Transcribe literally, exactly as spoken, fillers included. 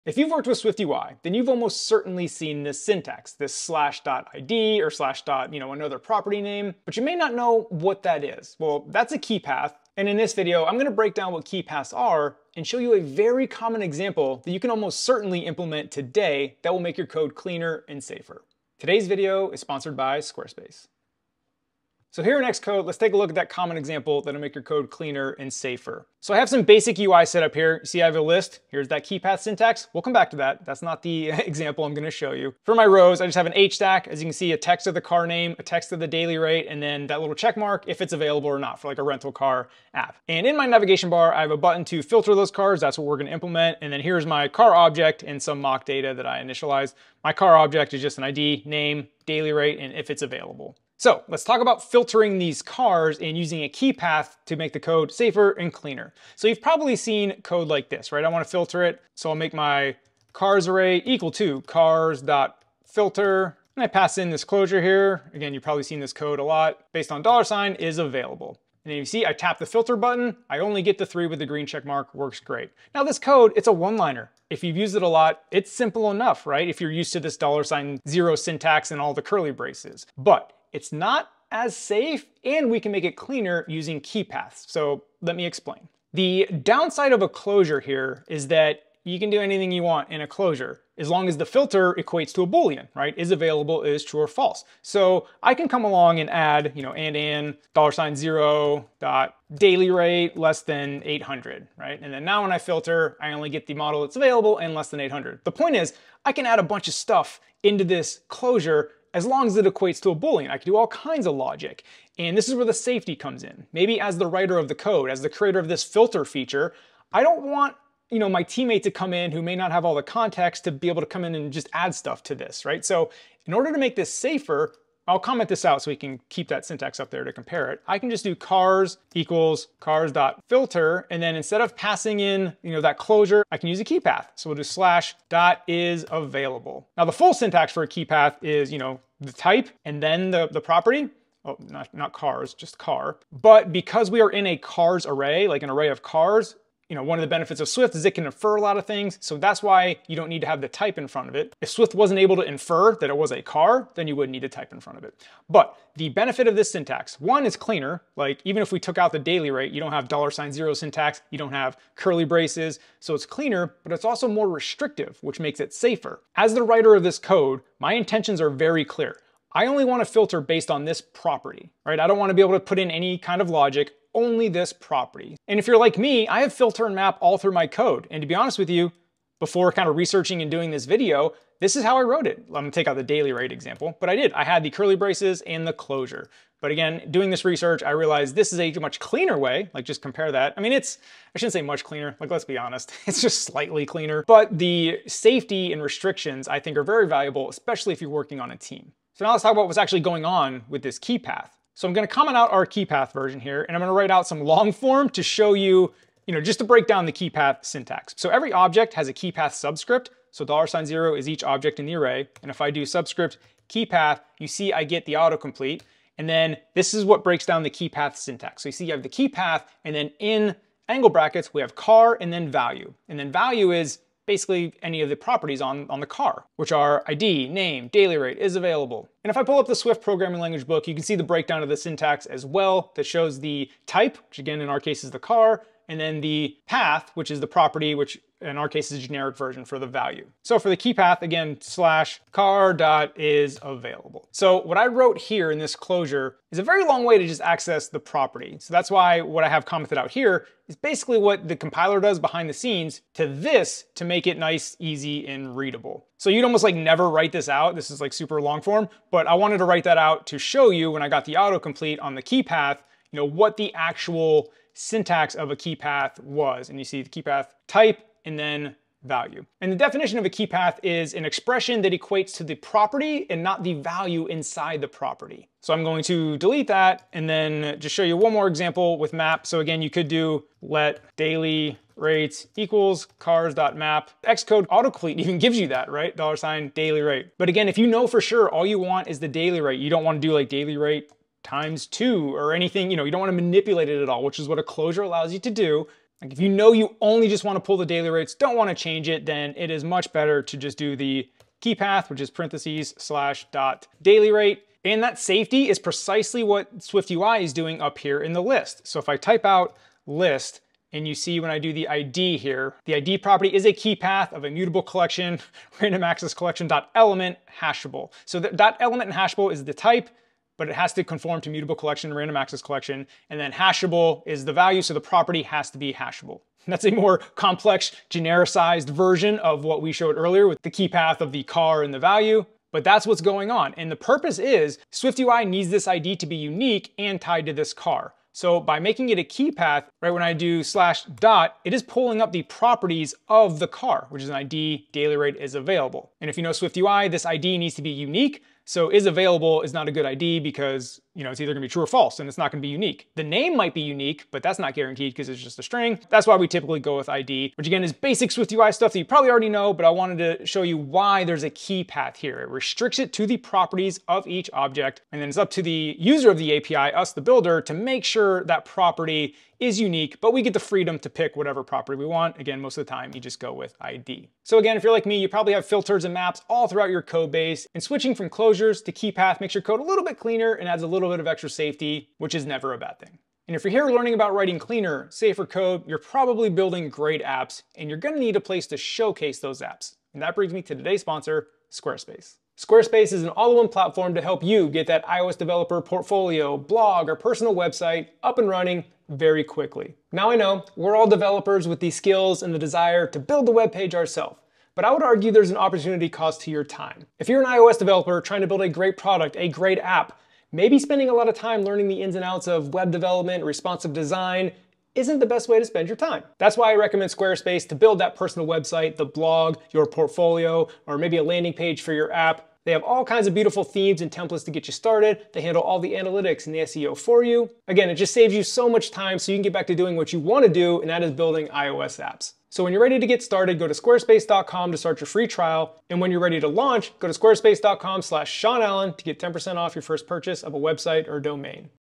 If you've worked with SwiftUI, then you've almost certainly seen this syntax, this slash dot I D or slash dot, you know, another property name, but you may not know what that is. Well, that's a key path. And in this video, I'm gonna break down what key paths are and show you a very common example that you can almost certainly implement today that will make your code cleaner and safer. Today's video is sponsored by Squarespace. So here in Xcode, let's take a look at that common example that'll make your code cleaner and safer. So I have some basic U I set up here. You see I have a list. Here's that key path syntax. We'll come back to that. That's not the example I'm gonna show you. For my rows, I just have an H stack. As you can see, a text of the car name, a text of the daily rate, and then that little check mark if it's available or not for like a rental car app. And in my navigation bar, I have a button to filter those cars. That's what we're gonna implement. And then here's my car object and some mock data that I initialized. My car object is just an I D, name, daily rate, and if it's available. So let's talk about filtering these cars and using a key path to make the code safer and cleaner. So you've probably seen code like this, right? I want to filter it. So I'll make my cars array equal to cars.filter. And I pass in this closure here. Again, you've probably seen this code a lot. Based on dollar sign is available. And then you see I tap the filter button. I only get the three with the green check mark. Works great. Now this code, it's a one-liner. If you've used it a lot, it's simple enough, right? If you're used to this dollar sign zero syntax and all the curly braces. But it's not as safe, and we can make it cleaner using key paths. So let me explain. The downside of a closure here is that you can do anything you want in a closure as long as the filter equates to a Boolean, right? Is available, is true or false. So I can come along and add, you know, and in dollar sign zero dot daily rate less than eight hundred, right? And then now when I filter, I only get the model that's available and less than eight hundred. The point is, I can add a bunch of stuff into this closure as long as it equates to a Boolean. I can do all kinds of logic. And this is where the safety comes in. Maybe as the writer of the code, as the creator of this filter feature, I don't want, you know, my teammate to come in who may not have all the context to be able to come in and just add stuff to this, right? So in order to make this safer, I'll comment this out so we can keep that syntax up there to compare it. I can just do cars equals cars.filter, and then instead of passing in, you know, that closure, I can use a key path. So we'll do slash dot is available. Now the full syntax for a key path is, you know, the type and then the, the property. Oh, not, not cars, just car. But because we are in a cars array, like an array of cars, you know, one of the benefits of Swift is it can infer a lot of things. So that's why you don't need to have the type in front of it. If Swift wasn't able to infer that it was a car, then you wouldn't need a type in front of it. But the benefit of this syntax, one, is cleaner. Like even if we took out the daily rate, you don't have dollar sign zero syntax, you don't have curly braces. So it's cleaner, but it's also more restrictive, which makes it safer. As the writer of this code, my intentions are very clear. I only want to filter based on this property, right? I don't want to be able to put in any kind of logic, only this property. And if you're like me, I have filter and map all through my code. And to be honest with you, before kind of researching and doing this video, this is how I wrote it. I'm gonna take out the daily rate example, but I did. I had the curly braces and the closure. But again, doing this research, I realized this is a much cleaner way, like just compare that. I mean, it's, I shouldn't say much cleaner, like let's be honest, it's just slightly cleaner. But the safety and restrictions I think are very valuable, especially if you're working on a team. So now let's talk about what's actually going on with this key path. So I'm gonna comment out our key path version here, and I'm gonna write out some long form to show you, you know, just to break down the key path syntax. So every object has a key path subscript. So dollar sign zero is each object in the array. And if I do subscript key path, you see I get the autocomplete. And then this is what breaks down the key path syntax. So you see you have the key path, and then in angle brackets, we have car and then value. And then value is basically any of the properties on, on the car, which are I D, name, daily rate, is available. And if I pull up the Swift programming language book, you can see the breakdown of the syntax as well that shows the type, which again in our case is the car, and then the path, which is the property, which in our case is a generic version for the value. So for the key path, again, slash car dot is available. So what I wrote here in this closure is a very long way to just access the property. So that's why what I have commented out here is basically what the compiler does behind the scenes to this to make it nice, easy, and readable. So you'd almost like never write this out. This is like super long form, but I wanted to write that out to show you when I got the autocomplete on the key path, you know, what the actual syntax of a key path was. And you see the key path type and then value. And the definition of a key path is an expression that equates to the property and not the value inside the property. So I'm going to delete that and then just show you one more example with map. So again, you could do let daily rates equals cars.map. Xcode autocomplete even gives you that, right? Dollar sign daily rate. But again, if you know for sure all you want is the daily rate, you don't want to do like daily rate times two or anything, you know, you don't want to manipulate it at all, which is what a closure allows you to do. Like if you know you only just want to pull the daily rates, don't want to change it, then it is much better to just do the KeyPath, which is parentheses slash dot daily rate. And that safety is precisely what SwiftUI is doing up here in the list. So if I type out list, and you see when I do the I D here, the I D property is a key path of immutable collection, random access collection dot element hashable. So that dot element and hashable is the type, but it has to conform to mutable collection, random access collection, and then hashable is the value, so the property has to be hashable. That's a more complex, genericized version of what we showed earlier with the key path of the car and the value. But that's what's going on. And the purpose is SwiftUI needs this I D to be unique and tied to this car. So by making it a key path, right, when I do slash dot, it is pulling up the properties of the car, which is an I D, daily rate is available. And if you know SwiftUI, this I D needs to be unique. So is available is not a good I D because, you know, it's either gonna be true or false and it's not gonna be unique. The name might be unique, but that's not guaranteed because it's just a string. That's why we typically go with I D, which again is basic SwiftUI stuff that you probably already know, but I wanted to show you why there's a key path here. It restricts it to the properties of each object, and then it's up to the user of the A P I, us the builder, to make sure that property is unique, but we get the freedom to pick whatever property we want. Again, most of the time, you just go with I D. So again, if you're like me, you probably have filters and maps all throughout your code base, and switching from closures to key path makes your code a little bit cleaner and adds a little bit of extra safety, which is never a bad thing. And if you're here learning about writing cleaner, safer code, you're probably building great apps, and you're gonna need a place to showcase those apps. And that brings me to today's sponsor, Squarespace. Squarespace is an all-in-one platform to help you get that iOS developer portfolio, blog, or personal website up and running very quickly. Now I know we're all developers with the skills and the desire to build the web page ourselves, but I would argue there's an opportunity cost to your time. If you're an iOS developer trying to build a great product, a great app, maybe spending a lot of time learning the ins and outs of web development, responsive design, isn't the best way to spend your time. That's why I recommend Squarespace to build that personal website, the blog, your portfolio, or maybe a landing page for your app. They have all kinds of beautiful themes and templates to get you started. They handle all the analytics and the S E O for you. Again, it just saves you so much time so you can get back to doing what you want to do, and that is building iOS apps. So when you're ready to get started, go to squarespace dot com to start your free trial. And when you're ready to launch, go to squarespace dot com slash Sean Allen to get ten percent off your first purchase of a website or domain.